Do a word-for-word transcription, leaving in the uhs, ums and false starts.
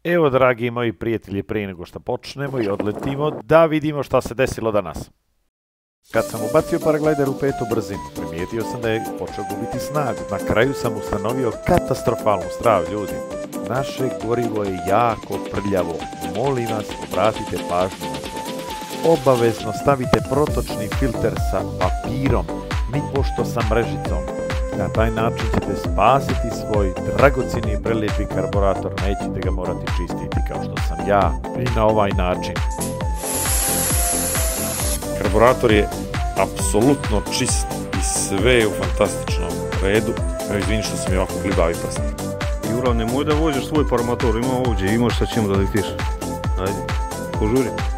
Evo, dragi moji prijatelji, prije nego što počnemo i odletimo, da vidimo šta se desilo danas. Kad sam ubacio paraglider u petu brzinu, primijetio sam da je počeo gubiti snagu. Na kraju sam ustanovio katastrofalnu strav, ljudi. Naše gorivo je jako prljavo. Molim vas, obratite pažnju na to. Obavezno stavite protočni filter sa papirom, nipošto sa mrežicom. Na taj način ćete spasiti svoj dragocjeni i prelijepi karburator, nećete ga morati čistiti kao što sam ja i na ovaj način. Karburator je apsolutno čist i sve je u fantastičnom redu. Evo, izvini što sam je ovako klibavi prst. Jura, nemoj da vođeš svoj paramotor, ima ovdje, imaš sa čim da letiš. Ajde, požuri.